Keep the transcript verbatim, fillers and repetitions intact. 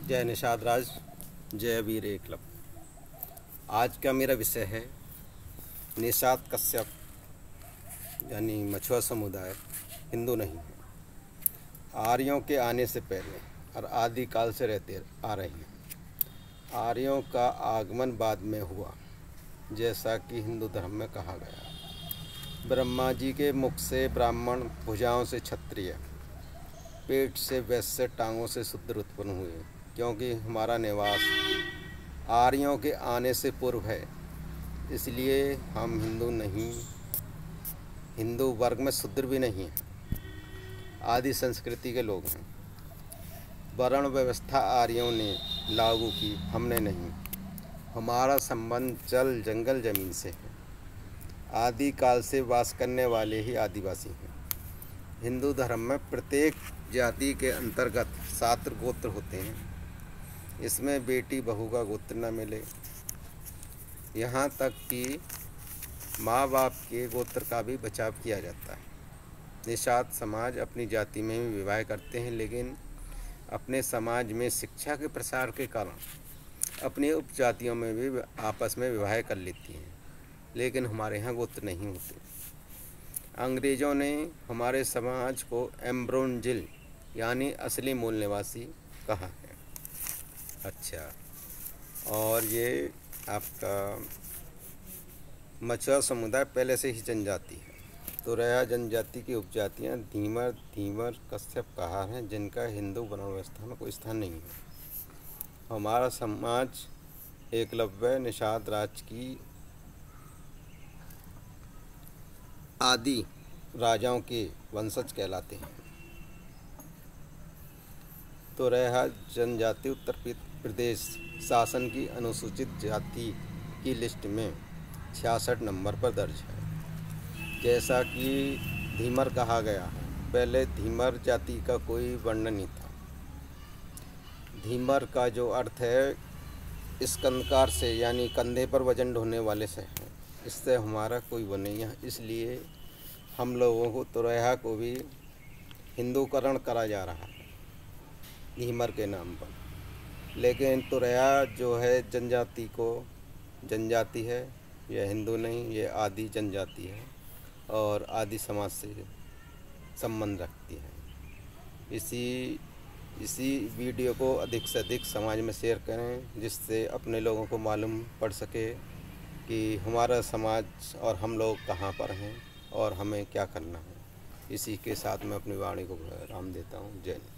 जय निषाद राज, जय वीर एकलव। आज का मेरा विषय है निषाद कश्यप यानी मछुआ समुदाय हिंदू नहीं है। आर्यों के आने से पहले और आदिकाल से रहते आ रहे हैं। आर्यों का आगमन बाद में हुआ, जैसा कि हिंदू धर्म में कहा गया। ब्रह्मा जी के मुख से ब्राह्मण, भुजाओं से क्षत्रिय, पेट से वैश्य, टांगों से शूद्र उत्पन्न हुए, क्योंकि हमारा निवास आर्यों के आने से पूर्व है। इसलिए हम हिंदू नहीं, हिंदू वर्ग में शूद्र भी नहीं हैं, आदि संस्कृति के लोग हैं। वर्ण व्यवस्था आर्यों ने लागू की, हमने नहीं। हमारा संबंध जल, जंगल, जमीन से है। आदि काल से वास करने वाले ही आदिवासी हैं। हिंदू धर्म में प्रत्येक जाति के अंतर्गत सात गोत्र होते हैं। इसमें बेटी बहू का गोत्र न मिले, यहाँ तक कि माँ बाप के गोत्र का भी बचाव किया जाता है। निषाद समाज अपनी जाति में भी विवाह करते हैं, लेकिन अपने समाज में शिक्षा के प्रसार के कारण अपनी उपजातियों में भी आपस में विवाह कर लेती हैं, लेकिन हमारे यहाँ गोत्र नहीं होते। अंग्रेज़ों ने हमारे समाज को एम्ब्रोंजिल यानी असली मूल निवासी कहा है। अच्छा, और ये आपका मछुआ समुदाय पहले से ही जनजाति है। तो रहा जनजाति की उपजातियाँ धीमर, धीमर, कश्यप, कहार हैं, जिनका हिंदू वर्ण व्यवस्था में कोई स्थान नहीं है। हमारा समाज एकलव्य, निषाद राज की आदि राजाओं के वंशज कहलाते हैं। तो रहा जनजाति उत्तर प्रदेश शासन की अनुसूचित जाति की लिस्ट में छियासठ नंबर पर दर्ज है। जैसा कि धीमर कहा गया है, पहले धीमर जाति का कोई वर्णन नहीं था। धीमर का जो अर्थ है स्कंदकार से, यानी कंधे पर वजन ढोने वाले से है। इससे हमारा कोई वो नहीं है। इसलिए हम लोगों को तुरैया को भी हिंदूकरण करा जा रहा है धीमर के नाम पर। लेकिन तुरैया जो है जनजाति को जनजाति है, यह हिंदू नहीं, ये आदि जनजाति है और आदि समाज से संबंध रखती है। इसी इसी वीडियो को अधिक से अधिक समाज में शेयर करें, जिससे अपने लोगों को मालूम पड़ सके कि हमारा समाज और हम लोग कहाँ पर हैं और हमें क्या करना है। इसी के साथ मैं अपनी वाणी को विराम देता हूँ। जय हिंद।